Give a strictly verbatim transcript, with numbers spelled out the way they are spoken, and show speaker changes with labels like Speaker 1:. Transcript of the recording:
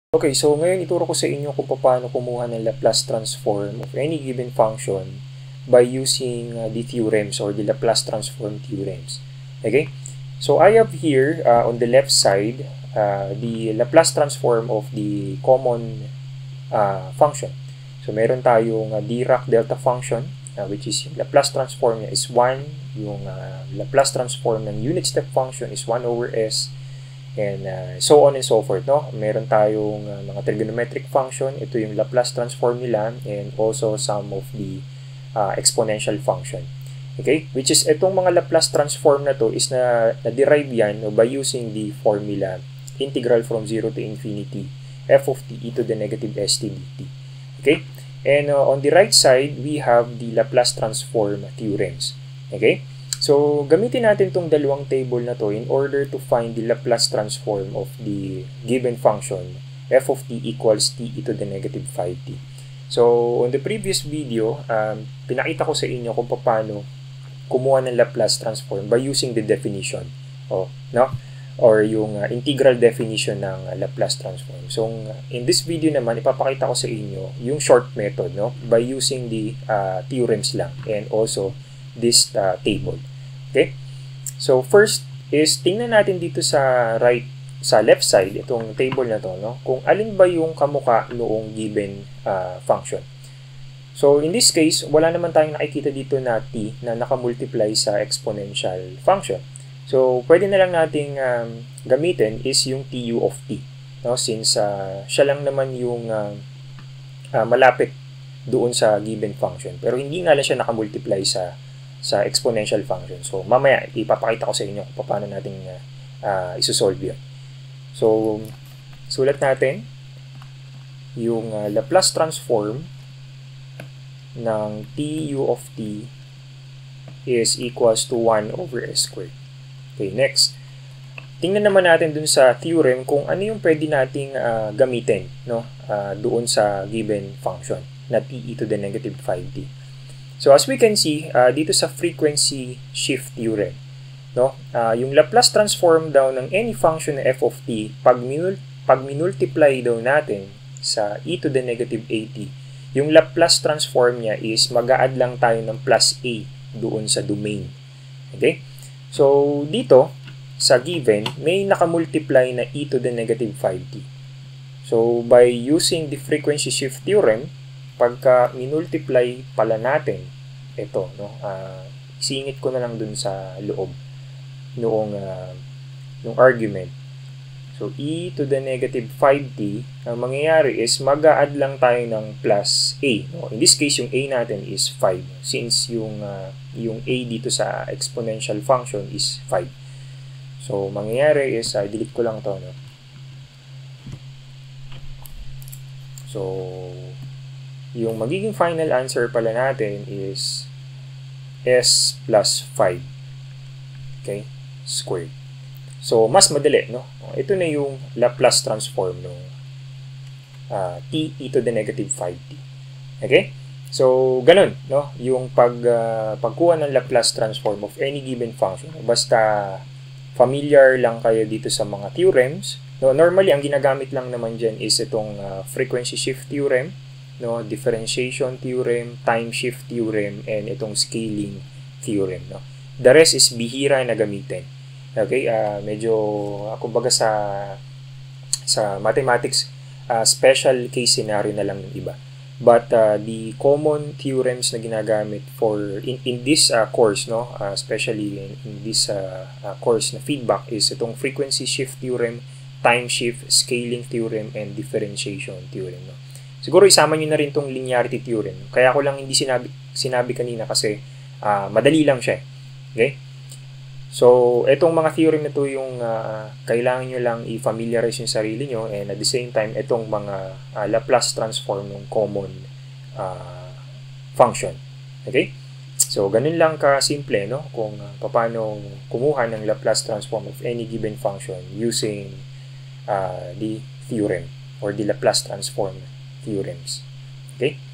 Speaker 1: Okay, so ngayon ituro ko sa inyo kung paano kumuha ng Laplace transform of any given function by using uh, the theorems or the Laplace transform theorems. Okay, so I have here uh, on the left side uh, the Laplace transform of the common uh, function. So meron tayong uh, Dirac delta function uh, which is yung Laplace transform niya is one, yung uh, Laplace transform ng unit step function is one over s, and uh, so on and so forth, no? Meron tayong uh, mga trigonometric function, ito yung Laplace transform nila, and also some of the uh, exponential function. Okay? Which is, itong mga Laplace transform na to is na, na-derive yan no, by using the formula integral from zero to infinity f of t e to the negative st dt. Okay? And uh, on the right side, we have the Laplace transform theorems. Okay? So, gamitin natin itong dalawang table na to in order to find the Laplace transform of the given function f of t equals t e to the negative five t. So, on the previous video, um, pinakita ko sa inyo kung paano kumuha ng Laplace transform by using the definition, oh, no? Or yung uh, integral definition ng uh, Laplace transform. So, in this video naman, ipapakita ko sa inyo yung short method, no? By using the uh, theorems lang and also this uh, table. Okay? So, first is tingnan natin dito sa right, sa left side, itong table na to, no? Kung alin ba yung kamuka noong given uh, function. So, in this case, wala naman tayong nakikita dito na t na nakamultiply sa exponential function. So, pwede na lang nating um, gamitin is yung tu of t, no? Since uh, siya lang naman yung uh, uh, malapit doon sa given function. Pero hindi nga lang siya nakamultiply sa sa exponential function. So, mamaya, ipapakita ko sa inyo kung paano natin uh, uh, isosolve yun. So, sulat natin yung uh, Laplace transform ng tu of t is equals to one over s squared. Okay, next. Tingnan naman natin dun sa theorem kung ano yung pwede nating uh, gamitin, no? Uh, doon sa given function na t e to the negative five t. So, as we can see, uh, dito sa frequency shift theorem, no? Uh, yung Laplace transform daw ng any function na f of t, pag, minul pag minultiply daw natin sa e to the negative at, yung Laplace transform niya is mag-a-add lang tayo ng plus a doon sa domain. Okay? So, dito, sa given, may nakamultiply na e to the negative five t. So, by using the frequency shift theorem, pagka minultiply pala natin ito, no, uh, singit ko na lang dun sa loob noong uh, noong argument. So, e to the negative five t, ang mangyayari is mag-a-add lang tayo ng plus a. No? In this case, yung a natin is five. Since yung, uh, yung a dito sa exponential function is five. So, mangyayari is, uh, delete ko lang to, no? So, yung magiging final answer pala natin is s plus five, okay, squared. So, mas madali, no? Ito na yung Laplace transform ng uh, t e to the negative five t. Okay? So, ganun, no? Yung pag, uh, pagkuha ng Laplace transform of any given function. Basta familiar lang kayo dito sa mga theorems. No? Normally, ang ginagamit lang naman dyan is itong uh, frequency shift theorem, no, differentiation theorem, time shift theorem, and itong scaling theorem, no. The rest is bihira na gamitin. Okay, uh, medyo uh, kumbaga sa sa mathematics, uh, special case scenario na lang ng iba. But uh, the common theorems na ginagamit for in, in this uh, course, no, uh, especially in, in this uh, uh, course na feedback is itong frequency shift theorem, time shift, scaling theorem, and differentiation theorem, no. Siguro isama nyo na rin itong linearity theorem. Kaya ko lang hindi sinabi, sinabi kanina kasi uh, madali lang siya. Okay? So, itong mga theorem na ito yung uh, kailangan nyo lang i-familiarize yung sarili nyo, and at the same time, itong mga uh, Laplace transform ng common uh, function. Okay? So, ganun lang ka-simple, no? Kung uh, paano kumuha ng Laplace transform of any given function using uh, the theorem or the Laplace transform theorems. Okay?